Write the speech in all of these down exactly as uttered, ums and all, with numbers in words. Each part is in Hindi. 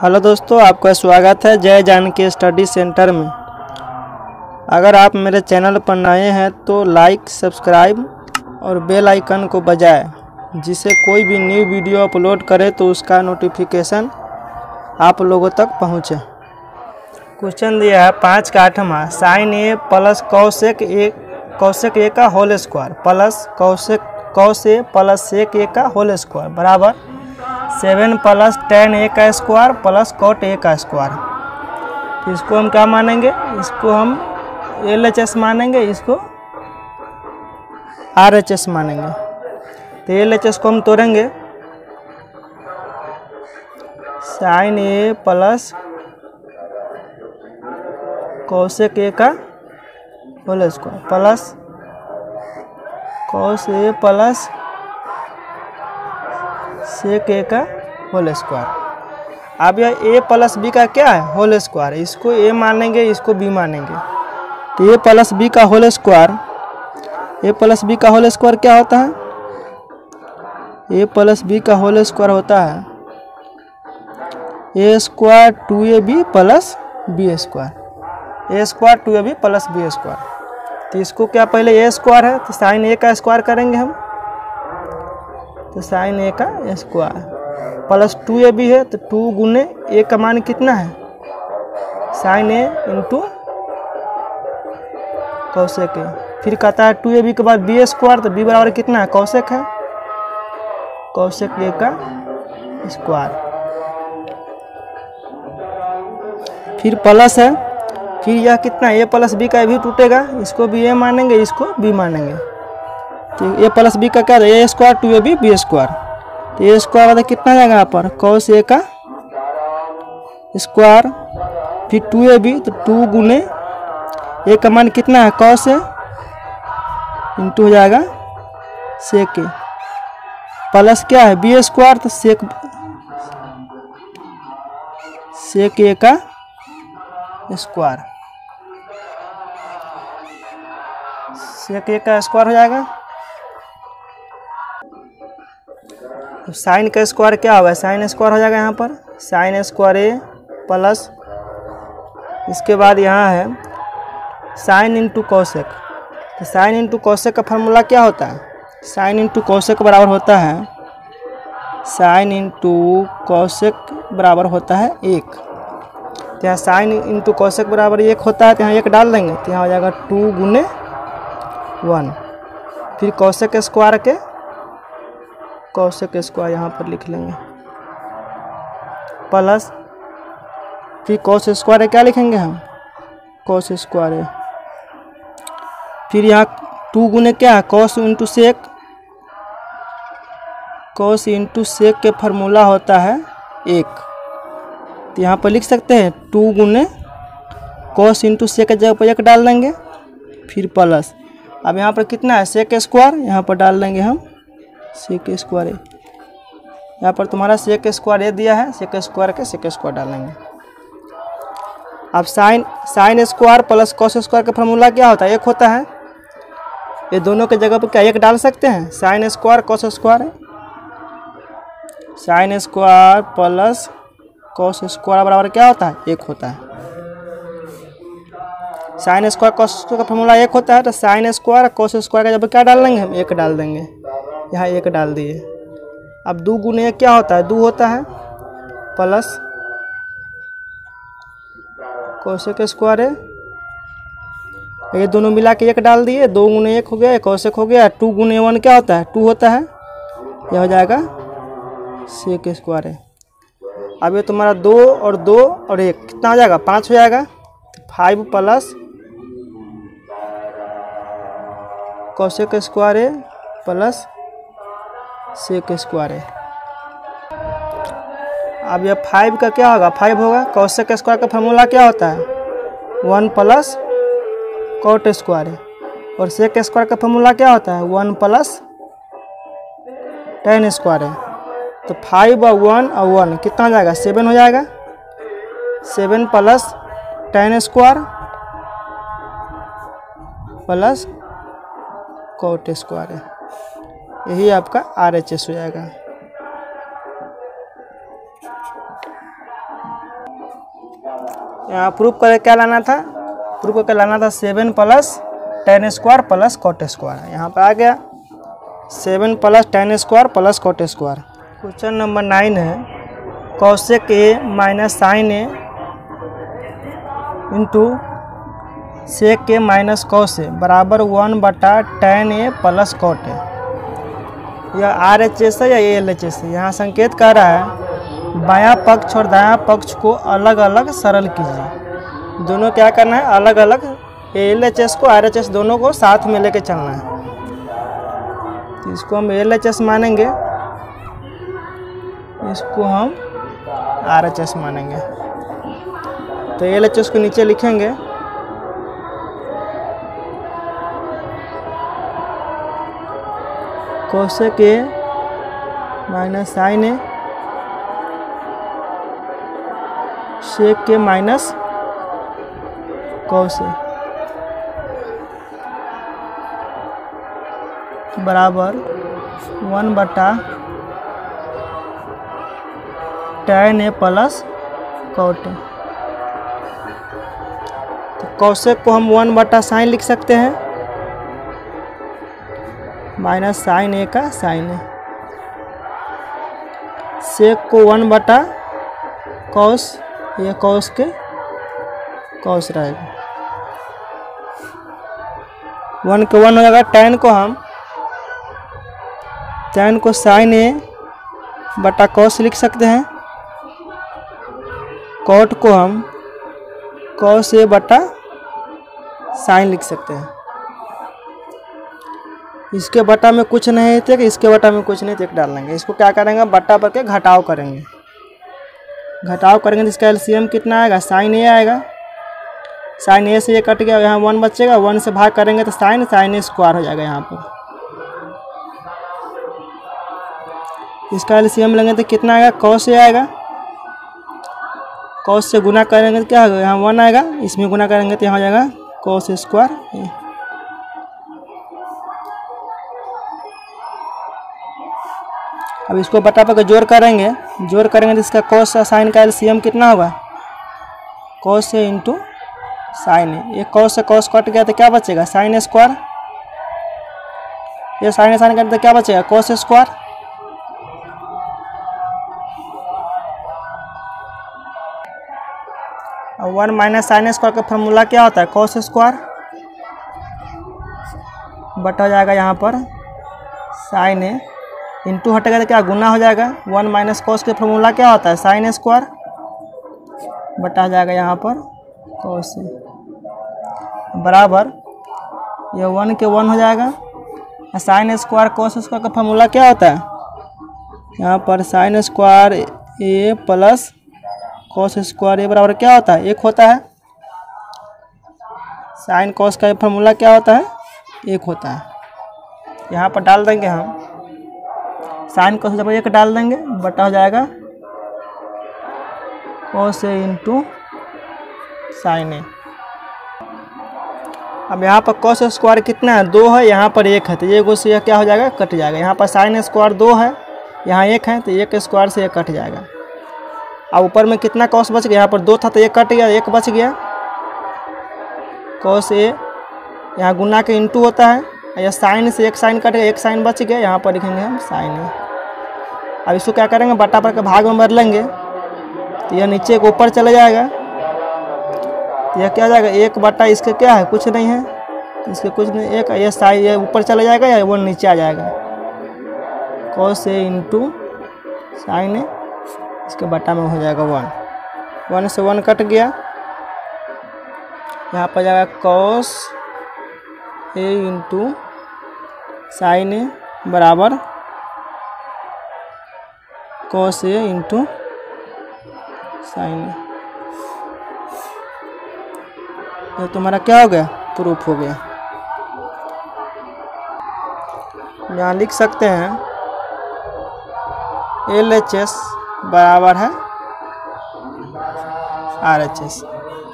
हेलो दोस्तों, आपका स्वागत है जय जानकी स्टडी सेंटर में। अगर आप मेरे चैनल पर नए हैं तो लाइक, सब्सक्राइब और बेल आइकन को बजाएं, जिससे कोई भी न्यू वीडियो अपलोड करे तो उसका नोटिफिकेशन आप लोगों तक पहुंचे। क्वेश्चन दिया है पाँच का आठवां, sign A plus cosec A cosec A का whole square plus cosec cos A plus sec A का होल स्क्वायर बराबर सेवन प्लस टेन ए का स्क्वायर प्लस कॉट ए का स्क्वायर। तो इसको हम क्या मानेंगे? इसको हम एल एच एस मानेंगे, इसको आर एच एस मानेंगे। तो एल एच एस को हम तोड़ेंगे, sign A plus cosec A का whole square plus cos A plus sec A का होल स्क्वायर। अब यह ए प्लस बी का क्या है? Whole square. इसको ए मानेंगे, इसको बी मानेंगे। तो ए प्लस बी का whole square A plus B का होल स्क्वायर क्या होता है? ए प्लस बी का होल स्क्वायर होता है A square two A B plus B square. A square two A B plus B square. तो इसको क्या, पहले ए स्क्वायर है तो साइन ए का स्क्वायर करेंगे हम, तो साइन ए का square plus two A B है तो टू गुने ए का मान कितना है? Sin A into cosec A. फिर कहता है टू ए बी के बाद बी स्क्वायर, तो बी बराबर कितना है? कौसेक है, कौसेक ए का स्क्वायर। फिर प्लस है, फिर यह कितना? ए प्लस बी का भी टूटेगा, इसको भी ए मानेंगे, इसको बी मानेंगे। तो ए प्लस बी का क्या है? A square two A B B square. तो ए स्क्वायर वाला कितना जाएगा यहाँ पर? कॉस ए का स्क्वायर, फिर टू ए बी, तो टू गुने ए का मान कितना है? कॉस ए इंटू हो जाएगा सेक ए प्लस क्या है? बी स्क्वायर, तो सेक सेक ए का स्क्वायर, सेक ए का स्क्वायर हो जाएगा। तो साइन का स्क्वायर क्या होगा? साइन स्क्वायर हो जाएगा यहाँ पर साइन स्क्वायर ए प्लस, इसके बाद यहाँ है साइन इंटू कौसेक। तो साइन इंटू कौसेक का फार्मूला क्या होता है? साइन इंटू कौसेक बराबर होता है साइन इंटू कौसेक बराबर होता है एक। तो यहाँ साइन इंटू कौसेक बराबर एक होता है, तो यहाँ एक डाल देंगे, तो यहाँ हो जाएगा टू गुने वन। फिर कौसेक स्क्वायर के कौसेक स्क्वायर यहाँ पर लिख लेंगे प्लस, फिर कॉस स्क्वायर क्या लिखेंगे हम? कॉस स्क्वायर है। फिर यहाँ टू गुने क्या है? Cos into sec. Cos into sec के फार्मूला होता है एक, तो यहाँ पर लिख सकते हैं टू गुने कॉस इंटू सेक के जगह पर एक डाल देंगे, फिर प्लस। अब यहाँ पर कितना है? सेक स्क्वायर, यहाँ पर डाल देंगे हम सेक स्क्वायर ए। यहाँ पर तुम्हारा सेक स्क्वायर ए दिया है, सेक स्क्वायर के सेक स्क्वायर डालेंगे। अब sin sin square plus cos square का फार्मूला क्या होता है? एक होता है। ये दोनों के जगह पर क्या एक डाल सकते हैं? साइन स्क्वायर कॉस स्क्वायर है, sin square plus cos square बराबर क्या होता है? एक होता है। साइन स्क्वायर कॉस स्क्वायर का फार्मूला एक होता है, तो साइन स्क्वायर कॉस स्क्वायर का जब क्या डाल देंगे हम? एक डाल देंगे, यहाँ एक डाल दिए। अब दो गुने एक क्या होता है? दो होता है प्लस कौसेक स्क्वायर है, ये दोनों मिला के एक डाल दिए, दो गुने एक हो गया, कौसेक हो गया। टू गुने वन क्या होता है? टू होता है, यह हो जाएगा सेक स्क्वायर है। अब ये तुम्हारा दो और दो और एक कितना हो जाएगा? पाँच हो जाएगा। फाइव प्लस कौसेक स्क्वायर है प्लस सेक स्क्वायर है। अब यह फाइव का क्या होगा? फाइव होगा। कौसेक स्क्वायर का फार्मूला क्या होता है? वन प्लस कॉट स्क्वायर है, और सेक स्क्वायर का फार्मूला क्या होता है? वन प्लस टेन स्क्वायर है। तो फाइव और वन और वन कितना हो जाएगा? सेवन हो जाएगा। Seven plus tan square plus cot square है, यही आपका आर एच एस हो जाएगा। यहाँ प्रूफ कर क्या लाना था, प्रूफ करके लाना था seven plus tan square plus cot square. यहाँ पे आ गया seven plus tan square plus cot square. Question number nine है cosec A minus sign A into sec A minus cos A बराबर वन बटा tan A plus cot A. यह आर एच एस है या ए एल एच एस है। यहाँ संकेत कर रहा है बायां पक्ष और दायां पक्ष को अलग अलग सरल कीजिए। दोनों क्या करना है, अलग अलग ए एल एच एस को आर एच एस दोनों को साथ में लेके चलना है। तो इसको हम ए एल एच एस मानेंगे, इसको हम आर एच एस मानेंगे। तो ए एल एच एस को नीचे लिखेंगे cosec A minus sign A sec के माइनस कॉस ए बराबर वन बटा tan A plus cot A. तो कॉसेक को हम वन बटा साइन लिख सकते हैं माइनस साइन ए का साइन ए। सेक को वन बटा कॉस, ये कॉस के कॉस रहेगा, वन के वन हो जाएगा। टेन को हम टेन को साइन ए बटा कॉस लिख सकते हैं। कॉट को हम कॉस ए बटा साइन लिख सकते हैं। इसके बटा में कुछ नहीं थे कि इसके बटा में कुछ नहीं थे डाल लेंगे। इसको क्या करेंगे, बटा पर के घटाव करेंगे। घटाव करेंगे तो इसका एलसीएम कितना आएगा, साइन ए आएगा। साइन ए से ये कट गया, यहाँ वन बचेगा, वन से भाग करेंगे तो साइन साइन ए स्क्वायर हो जाएगा। यहाँ पर इसका एलसीएम लेंगे तो कितना आएगा, कॉस ए आएगा। कॉस से गुना करेंगे तो क्या होगा, यहाँ वन आएगा, इसमें गुना करेंगे तो यहाँ हो जाएगा कॉस स्क्वायर। अब इसको बटा पर जोड़ करेंगे, जोड़ करेंगे तो इसका कॉस और साइन का एलसीएम कितना होगा, cos A into sine A. ये कॉस से कॉस कट गया तो क्या बचेगा, साइन स्क्वायर। ये साइन साइन कट तो क्या बचेगा, कॉस स्क्वायर। और वन माइनस साइन स्क्वायर का फॉर्मूला क्या होता है, कॉस स्क्वायर बटा हो जाएगा यहाँ पर साइन ए, इंटू हटेगा तो क्या गुना हो जाएगा। वन माइनस कॉस के फॉर्मूला क्या होता है, साइन स्क्वायर बटा जाएगा यहाँ पर कॉस ए बराबर ये वन के वन हो जाएगा। साइन स्क्वायर कॉस स्क्वायर का फॉर्मूला क्या होता है, यहाँ पर sine square A plus cos square A बराबर क्या होता है, एक होता है। साइन कॉस का फॉर्मूला क्या होता है, एक होता है। यहाँ पर डाल देंगे हम साइन कॉस जब एक डाल देंगे बटा हो जाएगा cos A into sine A. अब यहाँ पर कॉस स्क्वायर कितना है, दो है, यहाँ पर एक है, तो ये से क्या हो जाएगा, कट जाएगा। यहाँ पर साइन स्क्वायर दो है, यहाँ एक है, तो एक स्क्वायर से एक कट जाएगा। अब ऊपर में कितना कॉस बच गया, यहाँ पर दो था तो एक कट गया, एक बच गया। कॉस ए यहाँ गुना के इंटू होता है, या साइन से एक साइन कट गया, एक साइन बच गया, यहाँ पर लिखेंगे हम साइन ए। अब इसको क्या करेंगे, बटा पर के भाग में बदलेंगे तो यह नीचे के ऊपर चला जाएगा। तो यह क्या जाएगा, एक बटा इसके क्या है, कुछ नहीं है, इसके कुछ नहीं, एक ये साइन ये ऊपर चला जाएगा या वो नीचे आ जाएगा। Cos A into sine A, इसके बटा में हो जाएगा वन, वन से वन कट गया, यहाँ पर जाएगा cos A into sine A बराबर cos A into sine A. ये तुम्हारा क्या हो गया, प्रूफ हो गया। यहाँ लिख सकते हैं एल एच एस बराबर है आर एच एस।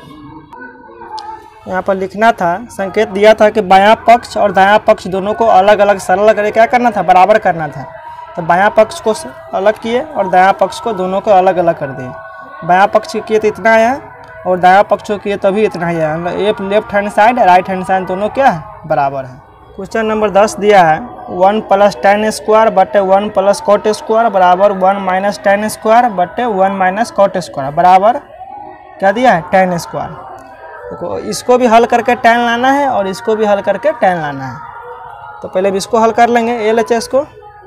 यहाँ पर लिखना था, संकेत दिया था कि बायां पक्ष और दायां पक्ष दोनों को अलग अलग सरल करके क्या करना था, बराबर करना था। तो बायां पक्ष को अलग किए और दायां पक्ष को दोनों को अलग अलग कर दिए। बायां पक्ष किए तो इतना आया और दाया पक्ष को किए तभी इतना ही है। एक left hand side right hand side दोनों क्या है बराबर है। क्वेश्चन नंबर दस दिया है वन प्लस टेन स्क्वायर बटे वन प्लस कॉट स्क्वायर बराबर वन माइनस टेन स्क्वायर बटे वन माइनस कॉट स्क्वायर बराबर क्या दिया है टेन स्क्वायर। देखो इसको भी हल करके टेन लाना है और इसको भी हल करके टेन लाना है। तो पहले भी इसको हल कर लेंगे एल एच एस को।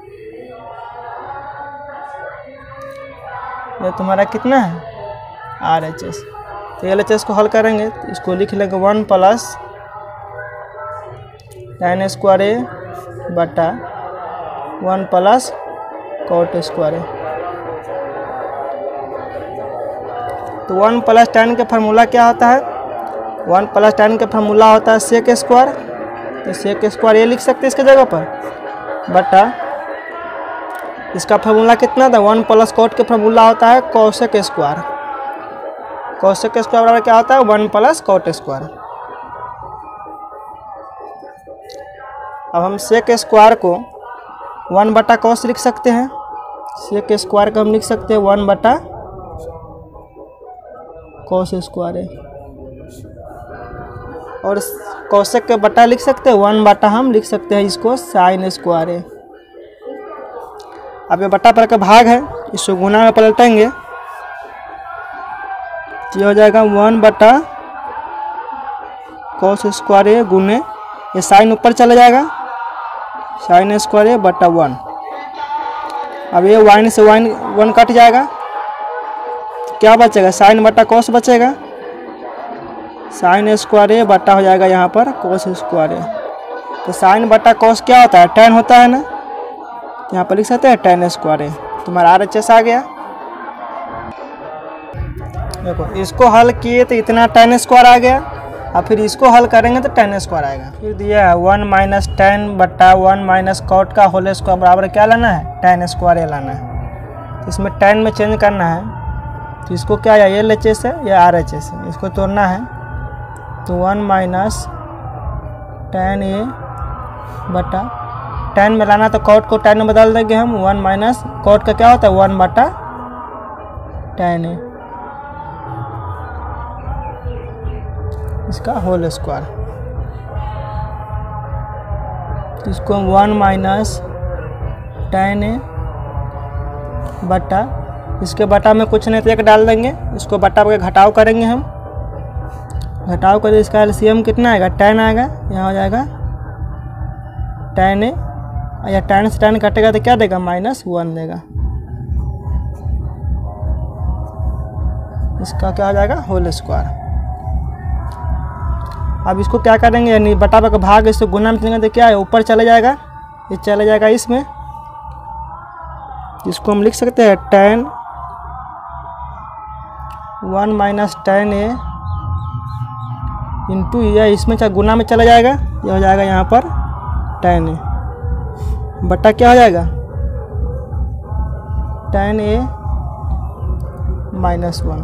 ये तुम्हारा कितना है आर एच एस। तो एल एच एस को हल करेंगे तो इसको लिख लेंगे one plus tan square A बटा one plus cot square A. तो वन प्लस टेन का फार्मूला क्या होता है, वन प्लस टेन का फार्मूला होता है सेक स्क्वायर। तो सेक स्क्वायर ये लिख सकते हैं इसके जगह पर बटा इसका फार्मूला कितना था वन प्लस कॉट का फार्मूला होता है कोसेक स्क्वायर। कोसेक स्क्वायर बराबर क्या होता है वन प्लस कॉट स्क्वायर। अब हम सेक स्क्वायर को वन बटा कॉस लिख सकते हैं। सेक स्क्वायर को हम लिख सकते हैं वन बटा कॉस स्क्वायर है और कोसेक के बटा लिख सकते हैं वन बटा हम लिख सकते हैं इसको साइन स्क्वायर है। अब ये बटा पर का भाग है इसको गुना में पलटेंगे ये हो जाएगा वन बटा कॉस स्क्वायर है गुने ये साइन ऊपर चला जाएगा साइन स्क्वायर है बटा वन। अब ये वाइन से वाइन वन कट जाएगा तो क्या बचेगा साइन बटा कॉस बचेगा। साइन स्क्वायर है बटा हो जाएगा यहाँ पर कॉस स्क्वायर है। तो साइन बटा कॉस क्या होता है टेन होता है ना, यहाँ पर लिख सकते हैं टेन स्क्वायर है। तुम्हारा आर एच एस आ गया। देखो इसको हल किए तो इतना टेन स्क्वायर आ गया और फिर इसको हल करेंगे तो टेन स्क्वायर आएगा। फिर दिया है वन माइनस टेन बटा वन माइनस कॉट का होल स्क्वायर बराबर क्या लाना है टेन स्क्वायर लाना है। तो इसमें टेन में चेंज करना है तो इसको क्या है एल एच एस है या आर एच एस है इसको तोड़ना है। तो वन माइनस टेन ए बटा टेन में लाना तो कॉट को टेन में बदल देंगे हम वन माइनस कॉट का क्या होता है वन बटा टेन ए इसका होल स्क्वायर। तो इसको हम वन माइनस टेन ए बटा इसके बटा में कुछ नहीं तो एक डाल देंगे इसको बटा के घटाव करेंगे हम घटाव कर इसका एलसीएम कितना आएगा टेन आएगा यहाँ हो जाएगा टेन ए या टेन से टेन कटेगा तो क्या देगा माइनस वन देगा। इसका क्या हो जाएगा होल स्क्वायर। अब इसको क्या करेंगे यानी बटा का भाग इससे गुना में चलेंगे तो क्या है ऊपर चला जाएगा ये चला जाएगा इसमें। इसको हम लिख सकते हैं tan one minus tan A into या इसमें चाहे गुना में चला जाएगा ये हो जाएगा यहाँ पर टेन ए बटा क्या हो जाएगा टेन ए माइनस वन।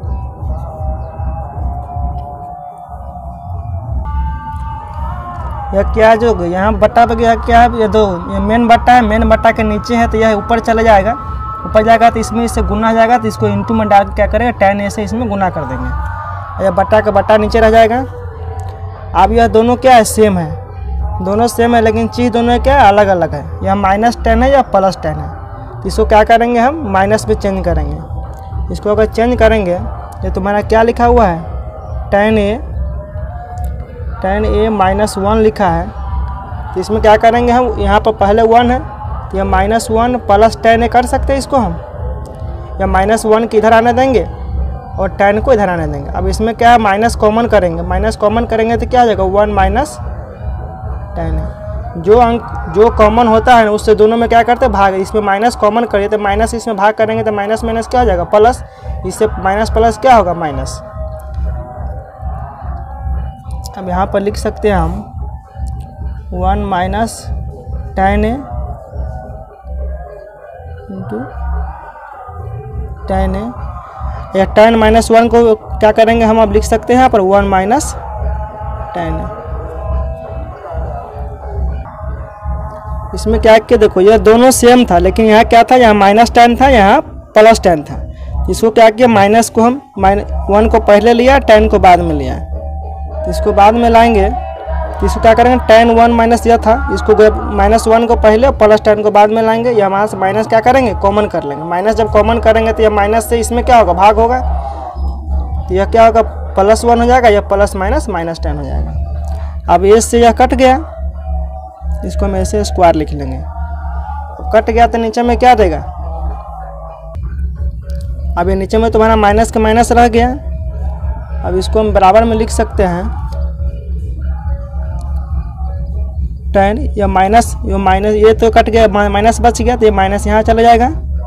यह क्या जो यहाँ बटा पे गया क्या है ये दो ये मेन बटा है मेन बटा के नीचे है तो यह ऊपर चला जाएगा ऊपर जाएगा तो इसमें इससे गुना जाएगा तो इसको इंटू में डाल के क्या करेगा टेन ए से इसमें गुना कर देंगे यह बटा का बटा नीचे रह जाएगा। अब यह दोनों क्या है सेम है दोनों सेम है लेकिन चीज़ दोनों क्या है अलग अलग है यह माइनस टेन है या प्लस टेन है। तो इसको क्या करेंगे हम माइनस में चेंज करेंगे। इसको अगर चेंज करेंगे ये तुम्हारा क्या लिखा हुआ है tan A tan A minus one लिखा है। तो इसमें क्या करेंगे हम यहाँ पर पहले वन है तो यह minus one plus tan A कर सकते हैं इसको हम या माइनस वन को इधर आने देंगे और टेन को इधर आने देंगे। अब इसमें क्या है माइनस कॉमन करेंगे माइनस कॉमन करेंगे तो क्या हो जाएगा वन माइनस टेन है। जो अंक जो कॉमन होता है उससे दोनों में क्या करते हैं भाग इसमें माइनस कॉमन करिए तो माइनस इसमें भाग करेंगे तो माइनस माइनस क्या हो जाएगा प्लस इससे माइनस प्लस क्या होगा माइनस। अब यहाँ पर लिख सकते हैं हम one minus tan A into tan A या टेन माइनस वन को क्या करेंगे हम अब लिख सकते हैं यहाँ पर वन माइनस टेन ए। इसमें क्या कि देखो ये दोनों सेम था लेकिन यहाँ क्या था यहाँ माइनस टेन था यहाँ प्लस टेन था। इसको क्या किया, माइनस को हम माइन वन को पहले लिया, टेन को बाद में लिया। तो इसको बाद में लाएंगे तो इसको क्या करेंगे, टेन वन माइनस यह था, इसको माइनस वन को पहले प्लस टेन को बाद में लाएंगे। ये हमारे से माइनस क्या करेंगे, कॉमन कर लेंगे। माइनस जब कॉमन करेंगे तो यह माइनस से इसमें क्या होगा, भाग होगा। तो यह क्या होगा, प्लस वन हो जाएगा, यह प्लस माइनस माइनस टेन हो जाएगा। अब इस से यह कट गया, इसको हम ऐसे स्क्वायर लिख लेंगे। अब कट गया तो नीचे में क्या देगा, अब ये नीचे में तुम्हारा माइनस का माइनस रह गया। अब इसको हम बराबर में लिख सकते हैं टेन, या माइनस ये माइनस ये तो कट गया, माइनस बच गया, तो ये माइनस यहाँ चला जाएगा,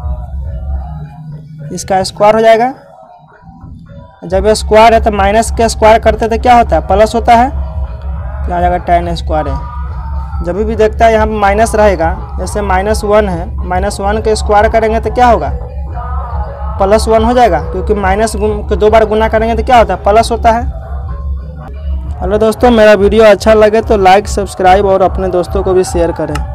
इसका स्क्वायर हो जाएगा। जब ये स्क्वायर है तो माइनस के स्क्वायर करते तो क्या होता है, प्लस होता है, तो आ जाएगा टेन स्क्वायर है। जब भी देखता है यहाँ पर माइनस रहेगा, जैसे माइनस वन है, माइनस वन के स्क्वायर करेंगे तो क्या होगा, प्लस वन हो जाएगा, क्योंकि माइनस को दो बार गुना करेंगे तो क्या होता है, प्लस होता है। हेलो दोस्तों, मेरा वीडियो अच्छा लगे तो लाइक, सब्सक्राइब और अपने दोस्तों को भी शेयर करें।